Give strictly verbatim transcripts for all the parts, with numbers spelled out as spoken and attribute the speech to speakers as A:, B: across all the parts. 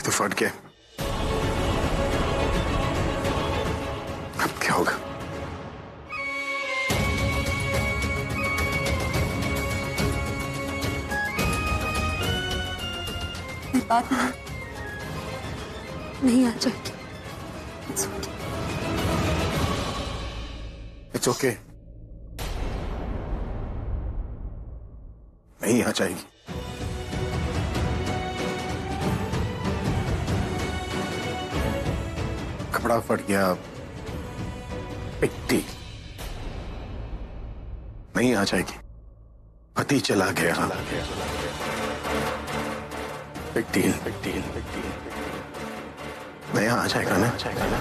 A: तो फट गए, अब क्या होगा?
B: ये बात नहीं, नहीं आ जाएगी।
A: इट्स ओके, नहीं आ जाएगी। कपड़ा फट गया, पिट्टी, नहीं आ जाएगी। पति चला गया, पिट्टी, पिट्टी, पिट्टी, नया आ जाएगा ना?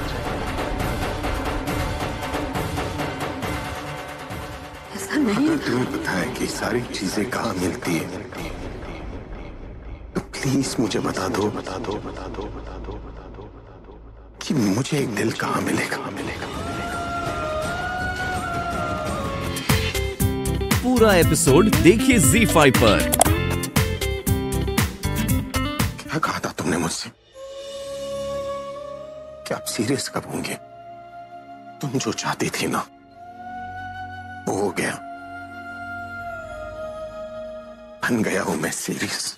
B: ऐसा नहीं।
A: अगर तुम्हें पता है कि सारी चीजें कहाँ मिलती है तो प्लीज मुझे बता दो, बता दो, बता दो, बता दो, बता दो, बता दो कि मुझे एक दिल कहाँ मिलेगा, मिलेगा, मिलेगा।
C: पूरा एपिसोड देखिए ज़ी फाइव पर।
A: क्या कहा था तुमने मुझसे? क्या आप सीरियस कब होंगे? तुम जो चाहती थी ना वो हो गया, बन गया हूं मैं सीरियस।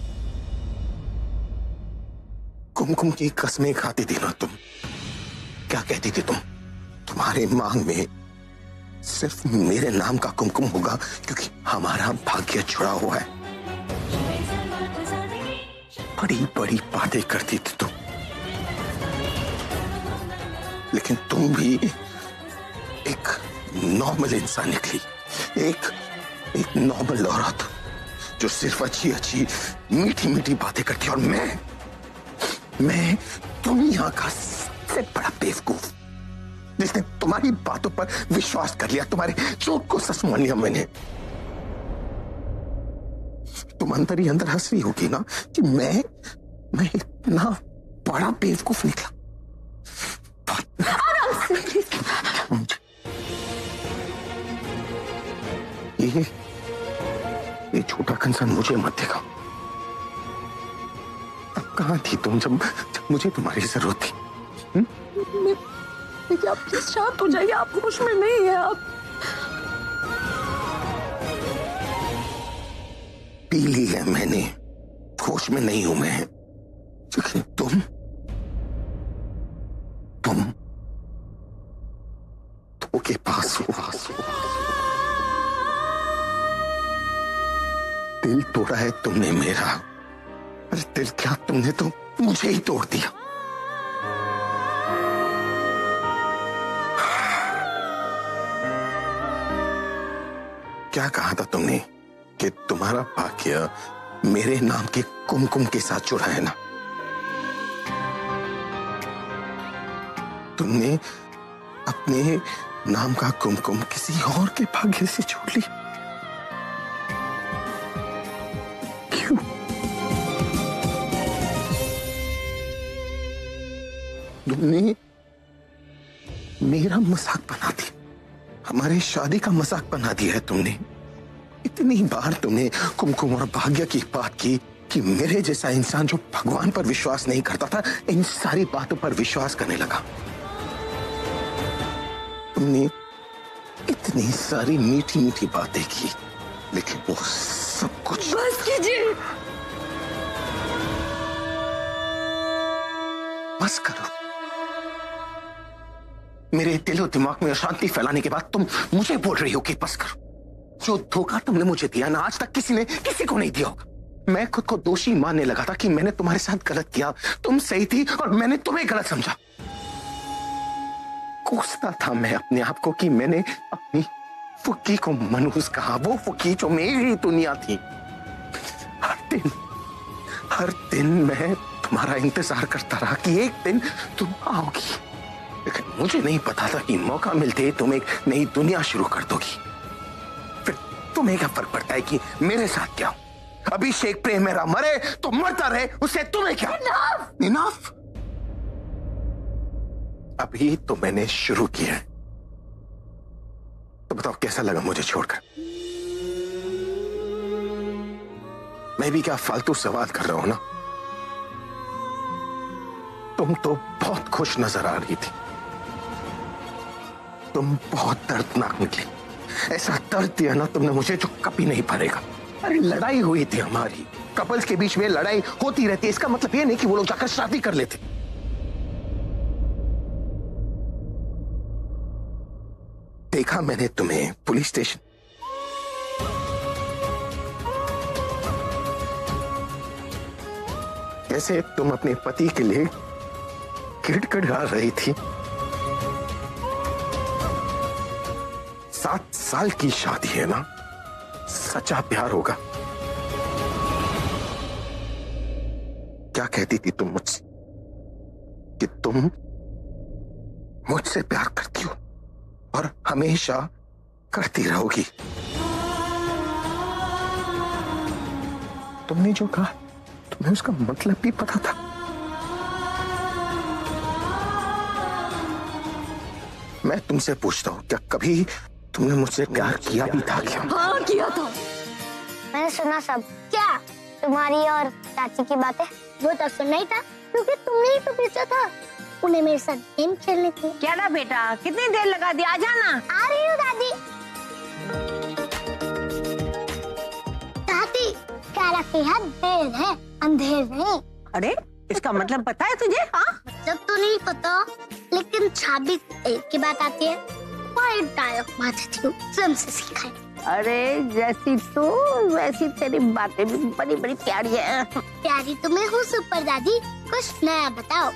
A: कुमकुम की कसमें खाती थी ना तुम। क्या कहती थी तुम? तुम्हारे मांग में सिर्फ मेरे नाम का कुमकुम होगा क्योंकि हमारा भाग्य जुड़ा हुआ है। बड़ी बड़ी बातें करती थी तुम, लेकिन तुम भी एक नॉर्मल इंसान निकली, एक एक नॉर्मल औरत जो सिर्फ अच्छी अच्छी मीठी मीठी बातें करती है। और मैं मैं दुनिया का सबसे बड़ा बेवकूफ जिसने तुम्हारी बातों पर विश्वास कर लिया, तुम्हारे झूठ को सच मान लिया मैंने। तुम अंदर ही अंदर हंस रही होगी ना कि मैं मैं इतना बड़ा बेवकूफ निकला। ये ये छोटा कंसर्न मुझे मत देगा। अब कहाँ थी तुम जब जब मुझे तुम्हारी जरूरत थी? हुँ?
B: मैं, मैं आप प्लीज शांत हो जाइए, आप होश में नहीं है। आप
A: पी ली है मैंने, होश में नहीं हूं मैं, लेकिन तुम तुम तो के पास हो, पास हो। दिल तोड़ा है तुमने मेरा। अरे दिल क्या, तुमने तो मुझे ही तोड़ दिया। क्या कहा था तुमने कि तुम्हारा भाग्य मेरे नाम के कुमकुम के साथ जुड़ा है ना? तुमने अपने नाम का कुमकुम किसी और के भाग्य से जोड़ लिया। क्यों? तुमने मेरा मजाक बना दिया, हमारे शादी का मजाक बना दिया है तुमने। इतनी बार तुमने कुमकुम और भाग्य की बात की कि मेरे जैसा इंसान जो भगवान पर विश्वास नहीं करता था इन सारी बातों पर विश्वास करने लगा। तुमने इतनी सारी मीठी मीठी बातें की, लेकिन वो सब कुछ।
B: बस कीजिए,
A: बस करो। मेरे दिलो दिमाग में अशांति फैलाने के बाद तुम मुझे बोल रही हो कि बस करो। जो धोखा तुमने मुझे दिया ना, आज तक किसी ने किसी को नहीं दिया होगा। मैं खुद को दोषी मानने लगा था कि मैंने तुम्हारे साथ गलत किया, तुम सही थी और मैंने तुम्हें गलत समझा। कोसता था मैं अपने आप को कि मैंने अपनी फुकी को मनहूस कहा, वो फुकी जो मेरी दुनिया थी। हर दिन हर दिन मैं तुम्हारा इंतजार करता रहा कि एक दिन तुम आओगी, लेकिन मुझे नहीं पता था कि मौका मिलते तुम एक नई दुनिया शुरू कर दोगी। फिर तुम्हें क्या फर्क पड़ता है कि मेरे साथ क्या हो? अभिषेक प्रेम मेरा मरे तो मरता रहे, उससे तुम्हें क्या? इनफ! इनफ! अभी तो मैंने शुरू किया है, तो बताओ कैसा लगा मुझे छोड़कर? मैं भी क्या फालतू सवाल कर रहा हूं ना? तुम तो बहुत खुश नजर आ रही थी। तुम बहुत दर्दनाक निकली। ऐसा दर्द दिया ना तुमने मुझे जो कभी नहीं भरेगा। अरे लड़ाई हुई थी हमारी, कपल्स के बीच में लड़ाई होती रहती है, इसका मतलब ये नहीं कि वो लोग जाकर शादी कर लेते। देखा मैंने तुम्हें पुलिस स्टेशन, कैसे तुम अपने पति के लिए गिड़गिड़ा रही थी। सात साल की शादी है ना, सच्चा प्यार होगा। क्या कहती थी तुम मुझसे कि तुम मुझसे प्यार करती हो और हमेशा करती रहोगी। तुमने जो कहा तुम्हें उसका मतलब भी पता था। मैं तुमसे पूछता हूं, क्या कभी तुमने मुझसे प्यार किया भी था क्या?
B: हाँ किया था।
D: मैंने सुना सब। क्या तुम्हारी और चाची की बातें? वो तो सुना ही था क्योंकि तुमने ही तो भेजा था उन्हें मेरे साथ गेम खेलने के लिए।
B: क्या ना बेटा, कितनी देर लगा दी, आ जाना।
D: आ रही हूँ दादी। दादी कह रखी है देर है अंधेर नहीं।
B: अरे इसका मतलब पता है तुझे? हाँ
D: जब तो नहीं पता, लेकिन छाबी एक की बात आती है, डायलॉग मारती हूँ, स्वयं से सीखा है।
B: अरे जैसी तू वैसी तेरी बातें भी बड़ी बड़ी प्यारी है।
D: प्यारी तो मैं हूँ सुपर दादी, कुछ नया बताओ।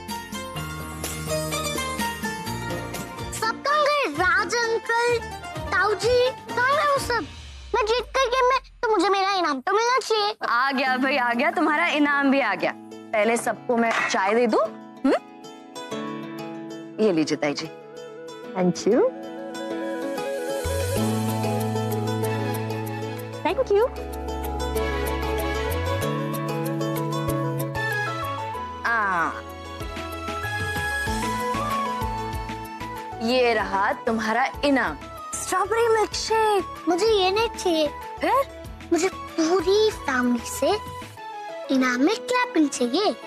D: सब कहाँ गए? राज अंकल, ताऊ जी कहाँ गए वो सब? मैं जीत कर गेम में तो मुझे मेरा इनाम तो मिलना चाहिए।
E: आ गया भाई आ गया, तुम्हारा इनाम भी आ गया। पहले सबको मैं चाय दे दूं? हम्म? ये लीजिए ताई जी।
B: Thank you thank you.
E: आ, ये रहा तुम्हारा इनाम, स्ट्रॉबेरी मिल्क शेक।
D: मुझे ये नहीं चाहिए,
E: फिर
D: मुझे पूरी फैमिली से इनाम में क्लैपिंग चाहिए।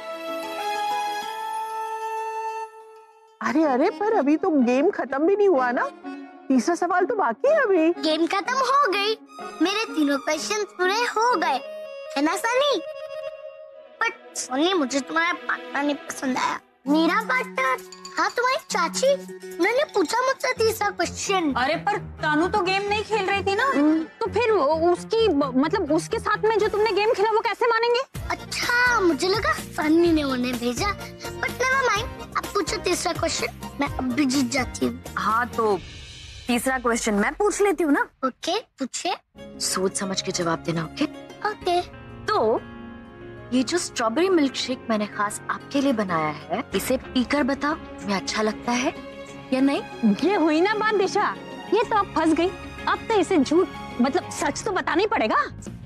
B: अरे अरे पर अभी तो गेम खत्म भी नहीं हुआ ना, तीसरा सवाल तो बाकी है अभी।
D: गेम खत्म हो गई, मेरे तीनों क्वेश्चन पूरे हो गए, है ना सनी? बट सनी मुझे तुम्हारा पार्टनर नहीं पसंद आया। मेरा पार्टनर? हाँ तुम्हारी चाची, उन्होंने पूछा मुझसे तीसरा क्वेश्चन।
F: अरे पर तानू तो गेम नहीं खेल रही थी ना, तो फिर उसकी मतलब उसके साथ में जो तुमने गेम खेला वो कैसे मानेंगे?
D: अच्छा मुझे लगा सनी ने उन्हें भेजा, बट नेवर माइंड। अब पूछो तीसरा क्वेश्चन, मैं अब भी जीत जाती हूँ।
E: हाँ तो तीसरा क्वेश्चन मैं पूछ लेती हूँ ना।
D: ओके पूछे।
E: सोच समझ के जवाब देना। Okay
D: okay.
E: तो ये जो स्ट्रॉबेरी मिल्क शेक मैंने खास आपके लिए बनाया है, इसे पीकर बताओ तुम्हें अच्छा लगता है या नहीं?
F: ये हुई ना बात दिशा, ये तो अब फंस गई। अब तो इसे झूठ मतलब सच तो बताना ही पड़ेगा।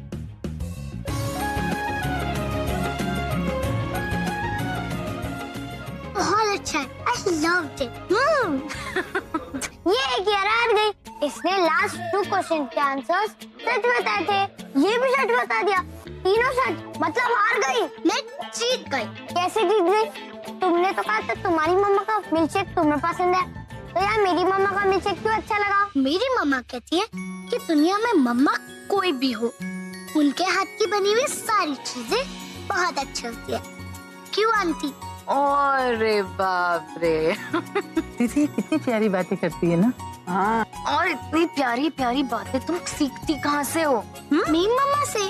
D: बहुत अच्छा है, I loved it. ये एक यार हार गई। इसने लास्ट टू क्वेश्चन के आंसर्स सच बताए थे, ये भी सच बता दिया, तीनों सच, मतलब हार गई। मैं जीत गई। कैसे जीत गई? तुमने तो कहा था तुम्हारी मम्मा का मिल्कशेक तुम्हें पसंद है, तो यार मेरी मम्मा का मिल्कशेक क्यों अच्छा लगा? मेरी मम्मा कहती है कि दुनिया में मम्मा कोई भी हो, उनके हाथ की बनी हुई सारी चीजें बहुत अच्छी होती है। क्यों आंटी?
E: अरे बाप रे
B: दीदी कितनी प्यारी बातें करती है ना। हाँ
E: और इतनी प्यारी प्यारी बातें तुम सीखती कहाँ से हो?
D: मेरी मम्मा से।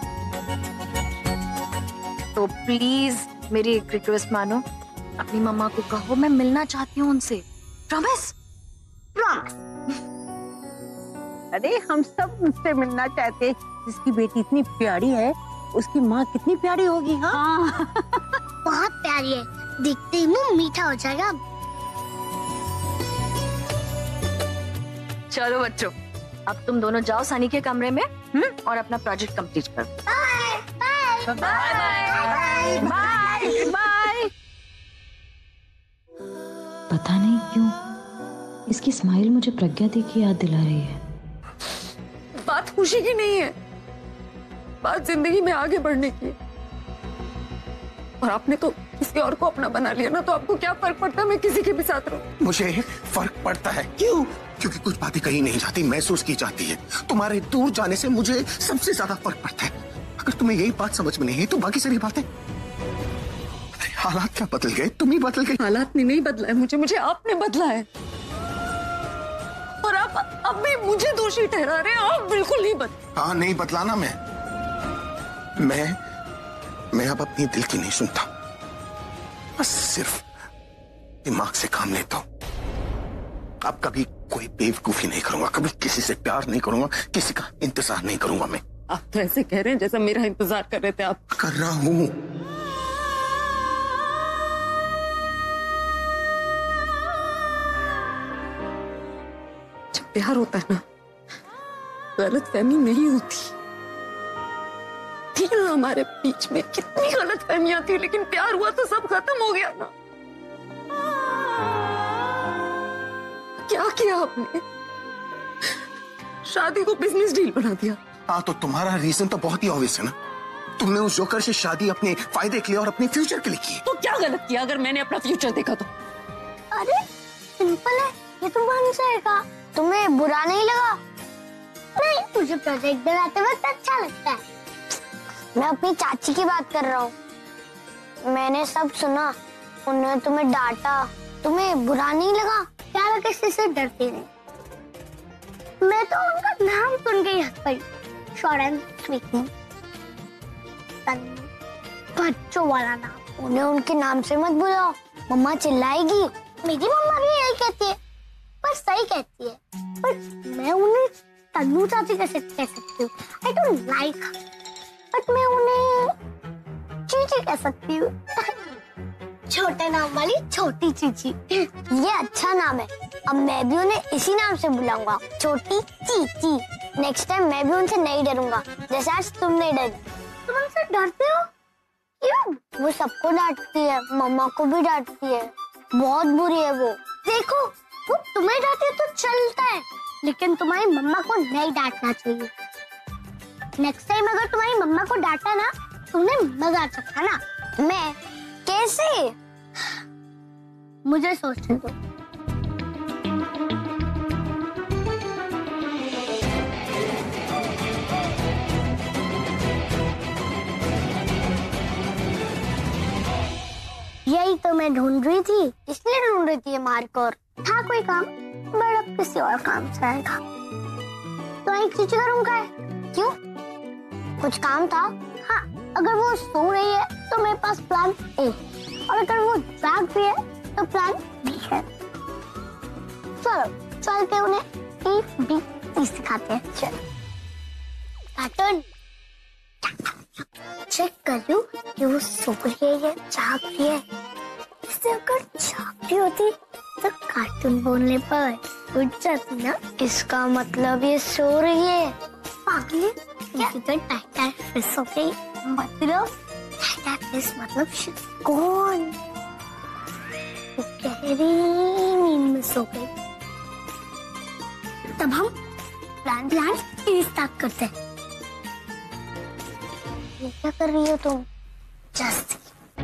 E: तो प्लीज मेरी एक रिक्वेस्ट मानो, अपनी मम्मा को कहो मैं मिलना चाहती हूँ उनसे। प्रॉमिस?
D: प्रॉमिस।
B: अरे हम सब उससे मिलना चाहते हैं, जिसकी बेटी इतनी प्यारी है उसकी माँ कितनी प्यारी होगी। हाँ
D: बहुत प्यारी है, देखते ही मुंह मीठा हो जाएगा।
E: चलो बच्चों, अब तुम दोनों जाओ सनी के कमरे में हम्म और अपना प्रोजेक्ट कंप्लीट करो।
D: Bye bye
E: bye bye bye.
G: पता नहीं क्यों इसकी स्माइल मुझे प्रज्ञा दी की याद दिला रही है।
B: बात खुशी की नहीं है, बात जिंदगी में आगे बढ़ने की है। और आपने तो इस
F: किसी और को अपना बना लिया ना तो आपको क्या फर्क पड़ता है मैं किसी के भी साथ रहूं?
A: मुझे फर्क पड़ता है। क्यों? क्योंकि कुछ बातें कही नहीं जाती, महसूस की जाती है। तुम्हारे दूर जाने से मुझे सबसे ज्यादा फर्क पड़ता है। अगर तुम्हें यही बात समझ में नहीं है तो बाकी सारी बातें, हालात क्या बदल गए? तुम ही बदल गए।
F: हालात ने नहीं बदला है मुझे, मुझे आपने बदला है। और आप अब भी मुझे दोषी ठहरा रहे हैं। आप बिल्कुल नहीं बदले।
A: हाँ, नहीं बदला ना मैं मैं मैं अब अपनी दिल की नहीं सुनता, बस सिर्फ दिमाग से काम लेता हूं। अब कभी कोई बेवकूफी नहीं करूंगा, कभी किसी से प्यार नहीं करूंगा, किसी का इंतजार नहीं करूंगा मैं।
F: आप तो ऐसे कह रहे हैं जैसा मेरा इंतजार कर रहे थे आप।
A: कर रहा हूं।
F: जब प्यार होता है ना, गलत फहमी नहीं होती। थी ना हमारे बीच में कितनी गलत फहमियां थी, लेकिन प्यार हुआ तो सब खत्म हो गया ना। क्या किया आपने? शादी को बिजनेस डील बना दिया।
A: हाँ, तो तुम्हारा रीजन तो बहुत ही ऑब्वियस है ना। तुमने उस जोकर से शादी अपने फायदे के लिए और अपने फ्यूचर के लिए की।
F: तो क्या गलत किया अगर मैंने अपना फ्यूचर देखा तो?
D: अरे सिंपल है, ये तो बन जाएगा। तुम्हें बुरा नहीं लगा? नहीं, मुझे प्रोजेक्ट बनाते वक्त अच्छा लगता है। मैं अपनी चाची की बात कर रहा हूँ। मैंने सब सुना, उन्होंने तुम्हें डांटा, तुम्हें बुरा नहीं लगा? क्या किसी से डरती नहीं? मैं तो उनका नाम सुन के हंस पड़ी। शॉर्ट एंड स्वीट नेम, बच्चों वाला नाम। उन्हें उनके नाम से मत बुलाओ, मम्मा चिल्लाएगी। मेरी मम्मा भी यही कहती है, पर सही कहती है। पर मैं उन्हें तन्नू चाची कैसे कह सकती हूँ? आई डोंट लाइक, बट मैं उन्हें चीची कह सकती हूँ। छोटे नाम वाली छोटी चीची। ये अच्छा नाम है। अब मैं भी उन्हें इसी नाम से बुलाऊंगा, छोटी चीची। नेक्स्ट टाइम मैं भी उनसे नहीं डरूंगा जैसे आज तुम नहीं डरी। तुम उनसे डरते हो? क्यों? वो सबको डांटती है, मम्मा को भी डांटती है, बहुत बुरी है वो। देखो, वो तुम्हें डांटे तो चलता है, लेकिन तुम्हारी मम्मा को नहीं डांटना चाहिए। नेक्स्ट टाइम अगर तुम्हारी मम्मा को डांटा ना, तुम्हें मजा आ सकता ना। मैं कैसे? मुझे सोचने दो। यही तो मैं ढूंढ रही थी, इसलिए ढूंढ रही थी ये मार्कर। था कोई काम, बट अब किसी और काम से आएगा। तो एक चीज करूंगा। क्यों? कुछ काम था? हाँ, अगर वो सो रही है तो मेरे पास प्लान ए, और अगर वो जाग रही है तो प्लान बी है। चलो चल के उन्हें ए बी सी सिखाते हैं। चलो पैटर्न चेक कर लूं कि वो सो रही है या जाग रही है। इससे अगर जाग रही होती तो कार्टून बोलने पर उठ जाती ना। इसका मतलब ये सो रही है। पागल, क्या तो टाटा फिश हो गई। मतलब टाटा फिश मतलब कौन? गहरी नींद में सो गई। तब हम प्लान प्लान स्टार्ट करते हैं। ये क्या कर रही हो तुम? जस्ट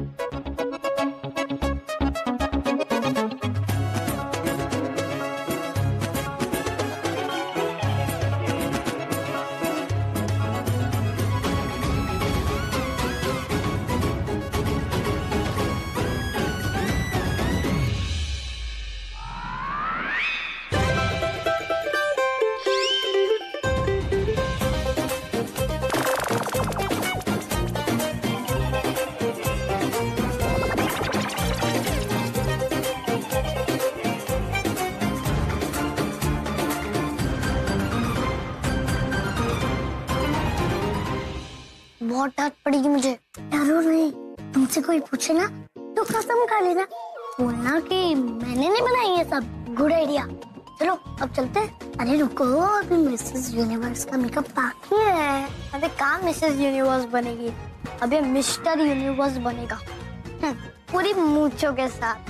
D: बहुत डांट पड़ेगी मुझे। डरो नहीं, तुमसे कोई पूछे ना तो कसम खा लेना, बोलना कि मैंने नहीं बनाई ये सब। Good idea. चलो अब चलते हैं। अरे रुको, अभी मिसेस यूनिवर्स का मेकअप बाकी है। अबे कहाँ मिसेस यूनिवर्स बनेगी, अबे मिस्टर यूनिवर्स बनेगा, पूरी मूंछों के साथ।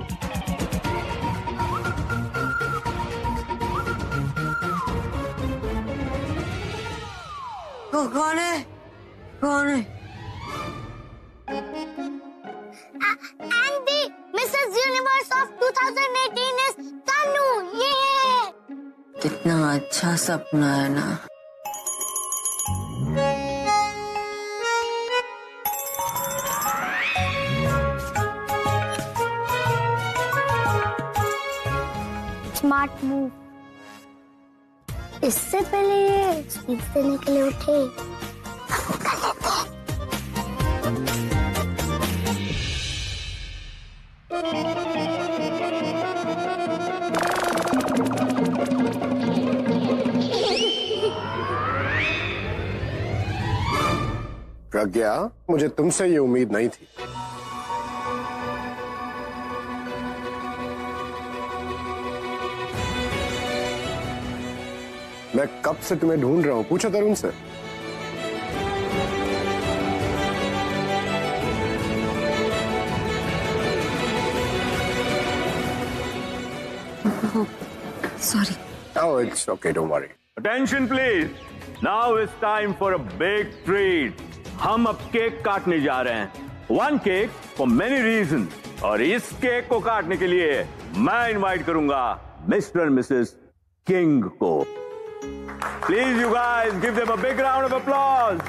B: तो कौन है? कौन है?
D: Face off twenty eighteen is Tanu. ये
F: कितना अच्छा सपना है ना।
D: Smart move. इससे पहले ये स्पीच देने के लिए उठे, वो कर लेते हैं।
H: प्रज्ञा, मुझे तुमसे ये उम्मीद नहीं थी। मैं कब से तुम्हें ढूंढ रहा हूं, पूछो तरुण से।
F: Sorry.
H: Oh, it's okay, don't worry.
I: Attention please. Now it's time for a big treat. हम अब केक काटने जा रहे हैं। One cake for many reasons. और इस केक को काटने के लिए मैं इनवाइट करूंगा मिस्टर मिसेस किंग को। Please you guys give them a big round of applause.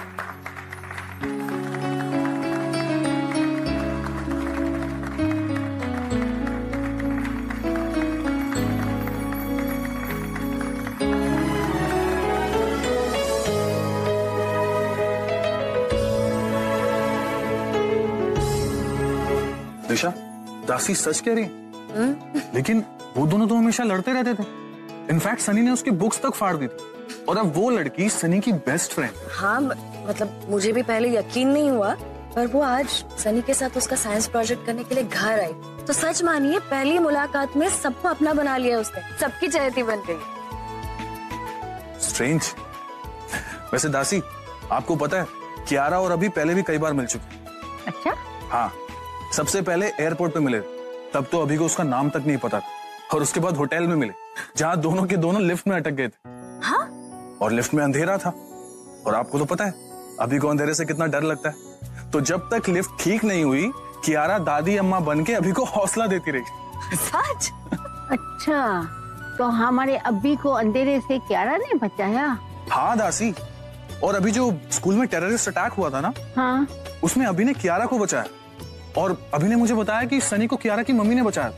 J: Disha, दासी सच कह रही है। लेकिन वो दोनों तो हमेशा लड़ते रहते थे। इनफैक्ट सनी ने उसकी बुक्स तक फाड़ दी थी और अब वो लड़की सनी की बेस्ट फ्रेंड।
E: हाँ, मतलब मुझे भी पहले यकीन नहीं हुआ, पर वो आज सनी के साथ उसका साइंस प्रोजेक्ट करने के लिए घर आई तो सच मानिए पहली मुलाकात में सबको अपना बना लिया उसने, सबकी चहेती बन गई।
J: स्ट्रेंज। वैसे दासी, आपको पता है कियारा और अभी पहले भी कई बार मिल चुके।
B: अच्छा?
J: हाँ, सबसे पहले एयरपोर्ट पे मिले, तब तो अभी को उसका नाम तक नहीं पता था, और उसके बाद होटल में मिले जहाँ दोनों के दोनों लिफ्ट में अटक गए थे।
E: हाँ?
J: और लिफ्ट में अंधेरा था, और आपको तो पता है अभी को अंधेरे से कितना डर लगता है। तो जब तक लिफ्ट ठीक नहीं हुई, कियारा दादी अम्मा बन के अभी को हौसला देती रही।
E: सच?
B: अच्छा, तो हमारे अब्बी को अंधेरे से कियारा ने बचाया?
J: हाँ दासी, और अभी जो स्कूल में टेररिस्ट अटैक हुआ था ना,
B: हाँ,
J: उसमें अभी ने कियारा को बचाया, और अभी ने मुझे बताया कि सनी को कियारा की मम्मी ने बचाया।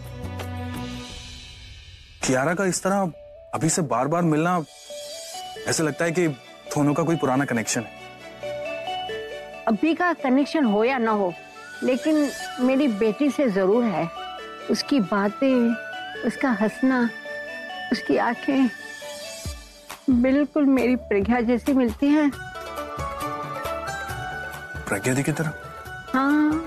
J: कियारा का इस तरह अभी से बार बार मिलना, ऐसे लगता है कि दोनों का कोई पुराना कनेक्शन है।
B: अब्बी का कनेक्शन हो या ना हो, लेकिन मेरी बेटी से जरूर है। उसकी बातें, उसका हंसना, उसकी आंखें बिल्कुल मेरी प्रज्ञा जैसी मिलती हैं।
J: प्रज्ञा दी की तरह?
B: हाँ।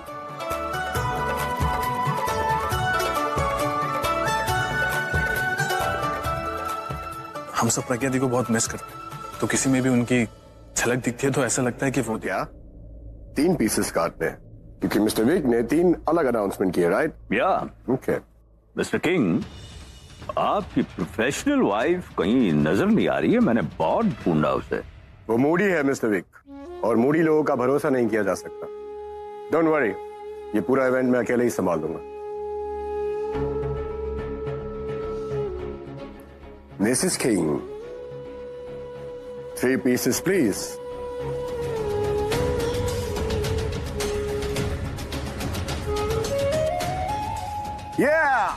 J: हम सब प्रज्ञा दी को बहुत मिस करते हैं, तो किसी में भी उनकी झलक दिखती है तो ऐसा लगता है कि वो
H: क्या तीन पीसेस काटने हैं, क्योंकि मिस्टर विक ने तीन अलग अनाउंसमेंट किए, राइट?
I: या
H: ओके।
I: मिस्टर किंग, आपकी प्रोफेशनल वाइफ कहीं नजर नहीं आ रही है, मैंने बहुत ढूंढा उसे।
H: वो मूडी है मिस्टर विक, और मूडी लोगों का भरोसा नहीं किया जा सकता। डोंट वरी, ये पूरा इवेंट मैं अकेले ही संभाल लूंगा। Mrs King, three pieces please. Yeah!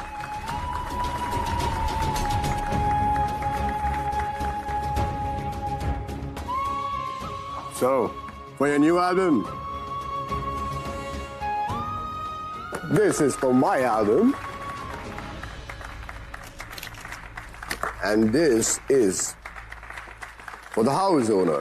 H: So, for your new album, this is for my album, and this is for the house owner.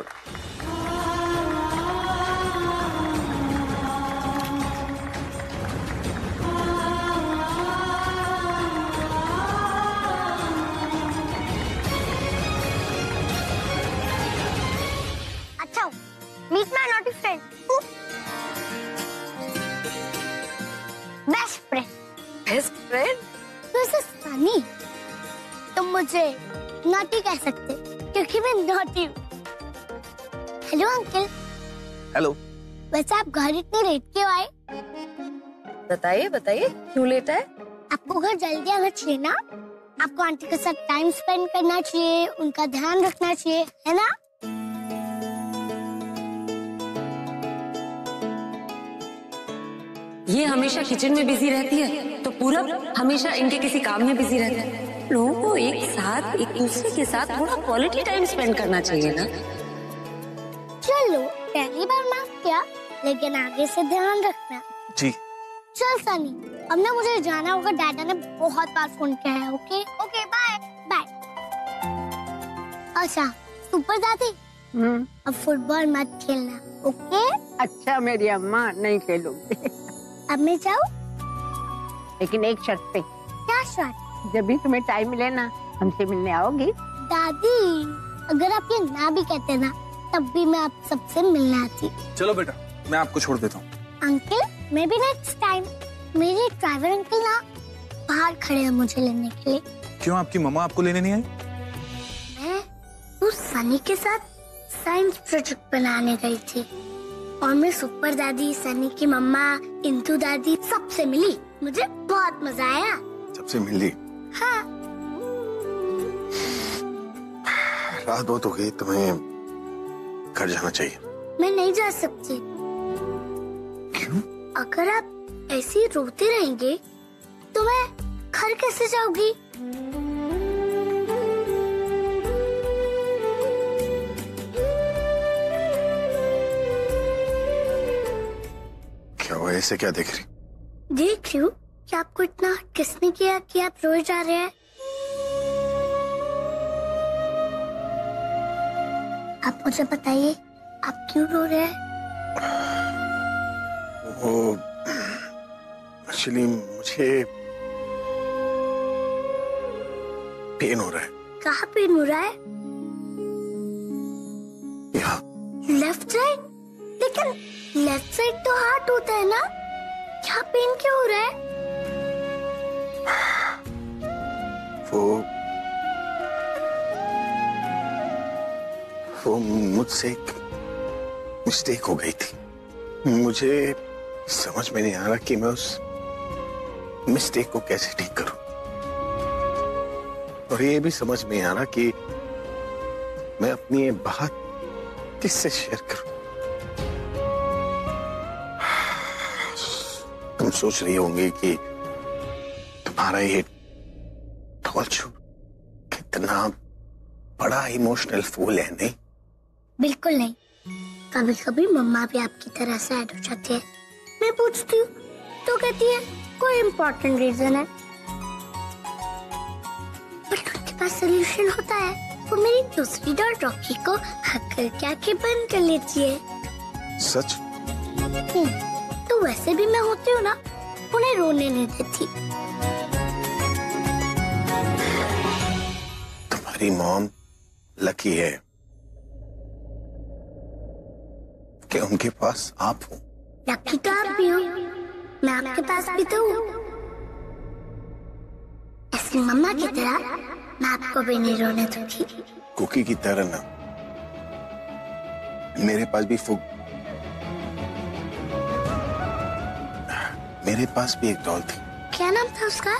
D: Meet my naughty friend. Best friend.
E: Best friend?
D: This is funny. तुम मुझे naughty कह सकते क्योंकि मैं naughty हूँ। Hello uncle.
J: Hello.
D: वैसे आप घर इतनी लेट क्यों आए?
E: बताइए बताइए क्यों लेट है?
D: आपको घर जल्दी आना चाहिए ना, आपको आंटी के साथ टाइम स्पेंड करना चाहिए, उनका ध्यान रखना चाहिए, है ना?
F: ये हमेशा किचन में बिजी रहती है तो पूरब हमेशा इनके किसी काम में बिजी रहता है। लोगों को एक साथ एक दूसरे के साथ थोड़ा क्वालिटी टाइम स्पेंड करना चाहिए ना।
D: चलो पहली बार माफ किया, लेकिन आगे से ध्यान रखना।
J: जी।
D: चल सनी, अब ना मुझे जाना होगा, डैडा ने बहुत बार फोन किया है। Okay okay bye bye. अच्छा सुपर दादी,
B: हम्म
D: अब फुटबॉल मत खेलना, ओके?
B: अच्छा मेरी अम्मा, नहीं खेलूंगी।
D: अब मैं जाऊँ?
B: लेकिन एक शर्त पे।
D: क्या शर्त?
B: जब भी तुम्हें टाइम मिले ना हमसे मिलने आओगी।
D: दादी अगर आप ये ना भी कहते ना तब भी मैं आप सबसे मिलने आती।
J: चलो बेटा मैं आपको छोड़ देता हूँ।
D: अंकल मैं भी नेक्स्ट टाइम। मेरे ड्राइवर अंकल ना बाहर खड़े हैं मुझे लेने के लिए।
J: क्यों आपकी मम्मा आपको लेने नहीं आई?
D: मैं उस सनी के साथ साइंस प्रोजेक्ट बनाने गई थी और मैं सुपर दादी, सनी की मम्मा, इंदु दादी सबसे मिली। मुझे बहुत मजा आया।
A: सबसे मिली?
D: हाँ।
A: रात बहुत हो गई, तुम्हें घर जाना चाहिए।
D: मैं नहीं जा सकती।
A: क्यों?
D: अगर आप ऐसे ही रोते रहेंगे तो मैं घर कैसे जाऊंगी?
A: क्या हुआ, ऐसे क्या देख रही?
D: देख रही हूँ कि आपको इतना किसने किया कि आप रोए जा रहे हैं। आप मुझे बताइए आप क्यों रो रहे हैं?
A: वो एक्चुअली मुझे पेन हो रहा है।
D: कहाँ पेन हो रहा है?
A: यहाँ।
D: Left side? लेकिन लेफ्ट साइड तो हार्ट होता है ना, यहाँ पेन क्यों हो रहा है?
A: वो वो मुझसे एक मिस्टेक हो गई थी। मुझे समझ में नहीं आ रहा कि मैं उस मिस्टेक को कैसे ठीक करूं, और ये भी समझ में नहीं आ रहा कि मैं अपनी ये बात किससे शेयर करूं। तुम सोच रही होंगी कि तुम्हारा ये टॉर्चर कितना बड़ा इमोशनल फूल है, नहीं?
D: बिल्कुल नहीं। कभी कभी मम्मा भी आपकी तरह सैड हो जाती है। मैं पूछती हूँ तो कहती है कोई इम्पोर्टेंट रीजन है, बट उनके पास सोल्यूशन होता है। वो मेरी दूसरी डॉट रॉकी को हक करके आंखें बंद कर लेती है।
A: सच?
D: तो वैसे भी मैं होती हूँ ना, उन्हें रोने नहीं देती।
A: तुम्हारी मॉम लकी है कि उनके पास आप हो।
D: लकी तो आप भी हो, मैं आपके पास भी तो हूँ। ऐसी मम्मा की तरह मैं आपको भी नहीं रोने दूंगी।
A: कुकी की तरह ना, मेरे पास भी फुग मेरे पास भी एक डॉल थी।
D: क्या नाम था उसका?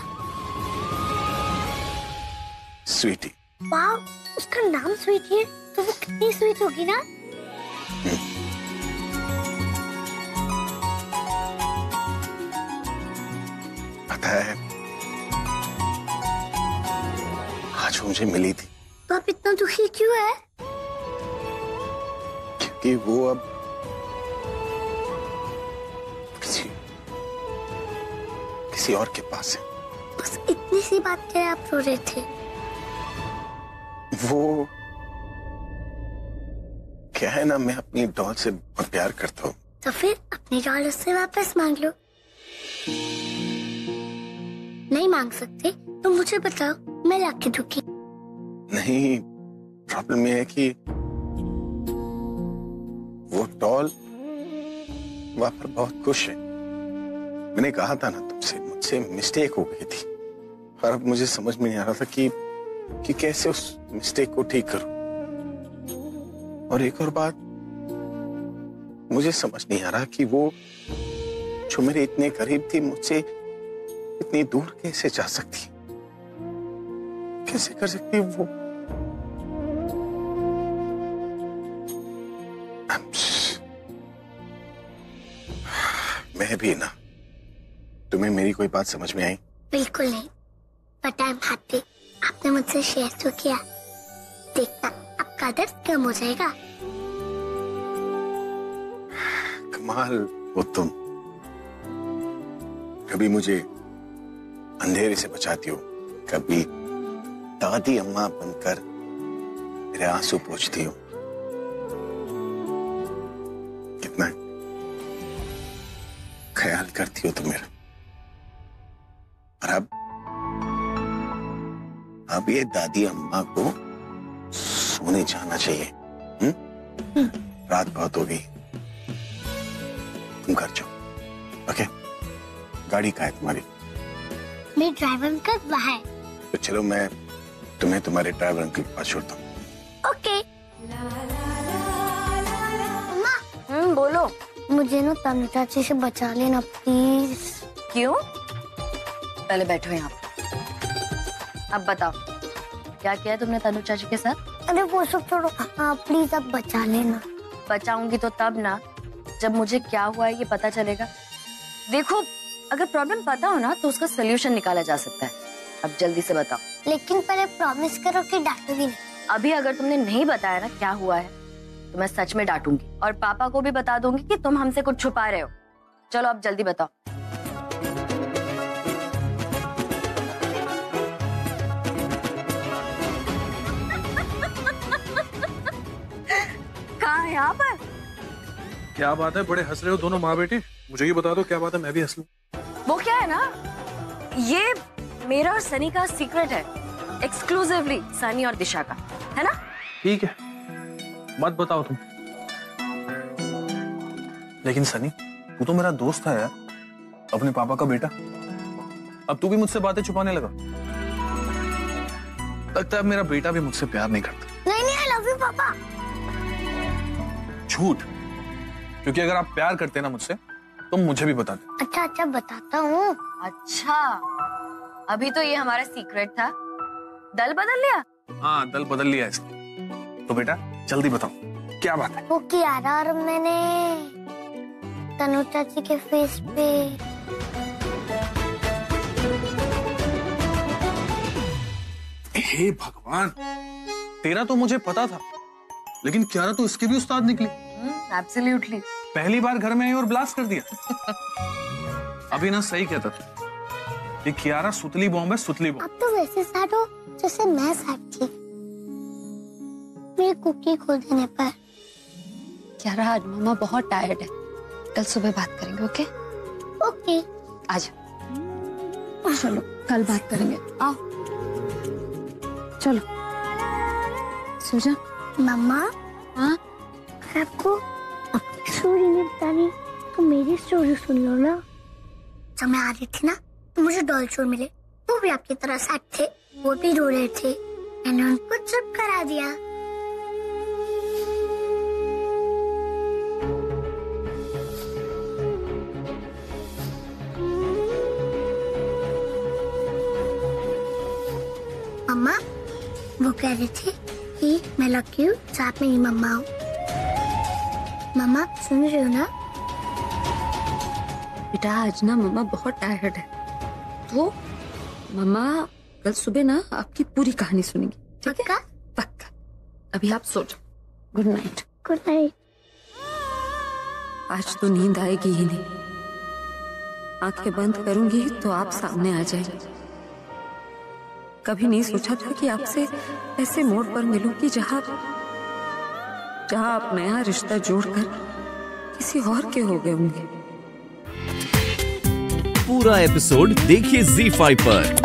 A: स्वीटी।
D: वाह, उसका नाम स्वीटी है तो वो कितनी स्वीट होगी ना।
A: पता है आज वो मुझे मिली थी।
D: तो आप इतना दुखी क्यों है?
A: क्योंकि वो अब किसी किसी और के पास है।
D: बस इतनी सी बात के आप रो रहे थे।
A: वो क्या है ना, मैं अपनी डॉल से बहुत प्यार करता हूँ।
D: तो फिर अपनी डॉल उससे वापस मांग लो। नहीं मांग सकते तो मुझे बताओ, मैं लाके दूंगी।
A: नहीं, प्रॉब्लम ये है कि वो डॉल वहां पर बहुत खुश है। मैंने कहा था ना तुमसे, मुझसे मिस्टेक हो गई थी और अब मुझे समझ में नहीं आ रहा था कि कि कैसे उस मिस्टेक को ठीक करूं। और एक और बात, मुझे समझ नहीं आ रहा कि वो जो मेरे इतने करीब थी मुझसे इतनी दूर कैसे जा सकती, कैसे कर सकती वो? मैं भी ना, तुम्हें मेरी कोई बात समझ में आई?
D: बिल्कुल नहीं, बट आई एम हैप्पी आपने मुझसे शेयर तो किया। देखना आपका दर्द कम हो जाएगा।
A: कमाल हो तुम, कभी मुझे अंधेरे से बचाती हो, कभी दादी अम्मा बनकर मेरे आंसू पोंछती हो। कितना ख्याल करती हो तुम मेरा। और अब अब ये दादी अम्मा को सोने जाना चाहिए। हुँ? रात बहुत हो गई, तुम घर जाओ। ओके, गाड़ी कहाँ है तुम्हारी?
D: मेरे ड्राइवर अंकल वहाँ है।
A: तो चलो मैं तुम्हें तुम्हारे ड्राइवर अंकल के पास छोड़ता हूँ।
D: ओके। अम्मा,
E: हम्म बोलो।
D: मुझे ना तनु चाची से बचा लेना प्लीज।
E: क्यों? पहले बैठो यहाँ। अब बताओ क्या किया तुमने तनु चाची के साथ?
D: अरे वो सब छोड़ो, हाँ प्लीज अब बचा लेना।
E: बचाऊंगी तो तब ना जब मुझे क्या हुआ है ये पता चलेगा। देखो अगर प्रॉब्लम पता हो ना तो उसका सोल्यूशन निकाला जा सकता है। अब जल्दी से बताओ।
D: लेकिन पहले प्रॉमिस करो कि डांटोगी नहीं।
E: अभी अगर तुमने नहीं बताया ना क्या हुआ है तो मैं सच में डांटूंगी और पापा को भी बता दूंगी कि तुम हमसे कुछ छुपा रहे हो। चलो अब जल्दी बताओ। कहाँ है यहाँ पर?
J: क्या बात है, बड़े हंस रहे हो दोनों माँ बेटी। मुझे ये बता दो क्या बात है, मैं भी हंस लूं।
E: वो क्या है ना, ये मेरा और सनी का सीक्रेट है, एक्सक्लूसिवली सनी और दिशा का, है ना?
J: ठीक है, मत बताओ तुम। लेकिन सनी, तू तो मेरा दोस्त है यार, अपने पापा का बेटा। अब तू भी मुझसे बातें छुपाने लगा। लगता है मेरा बेटा भी मुझसे प्यार नहीं करता।
D: नहीं नहीं, आई लव यू पापा।
J: झूठ, क्योंकि अगर आप प्यार करते ना मुझसे तो मुझे भी बता दे।
D: अच्छा अच्छा बताता हूँ।
E: अच्छा, अभी तो ये हमारा सीक्रेट था, दल बदल लिया।
J: हाँ, दल बदल लिया इसने। तो बेटा जल्दी बताओ क्या बात है?
D: वो कियारा और मैंने तनु चाची के फेस पे
J: हे भगवान, तेरा तो मुझे पता था, लेकिन कियारा तो इसकी भी उस्ताद निकली।
E: एब्सोल्युटली।
J: पहली बार घर में आई और ब्लास्ट कर दिया। अभी ना सही कहता था, ये कियारा सुतली बॉम्ब है, सुतली बॉम्ब।
D: अब तो वैसे सैड हो जैसे मैं सैड थी मेरी कुकी खो देने पर।
F: कियारा आज मामा बहुत टायर्ड है, कल सुबह बात करेंगे। ओके
D: ओके,
F: आज चलो कल बात करेंगे। आओ चलो सो जा।
D: मम्मा,
F: हाँ
D: आपको अपनी स्टोरी नहीं बतानी तो मेरी स्टोरी सुन लो ना। जब मैं आ रही थी ना तो मुझे डॉल चोर मिले, वो भी आपकी तरह सैड थे, वो भी रो रहे थे। मैंने उनको चुप करा दिया। मम्मा वो कह रहे थे कि मैं लकी हूँ, साथ में ही मम्मा हूँ। मम्मा सुन रही हो ना?
F: बेटा आज ना मम्मा बहुत टायर्ड है, तो मम्मा कल सुबह ना आपकी पूरी कहानी सुनेंगी। ठीक है? पक्का। अभी आप सो जाओ। Good night.
D: Good night.
F: आज तो नींद आएगी ही नहीं, आंखें बंद करूंगी तो आप सामने आ जाएंगे। कभी नहीं सोचा था कि आपसे ऐसे मोड़ पर मिलूंगी जहां जहां आप नया रिश्ता जोड़कर किसी और के हो गए होंगे।
C: पूरा एपिसोड देखिए ज़ी फाइव पर।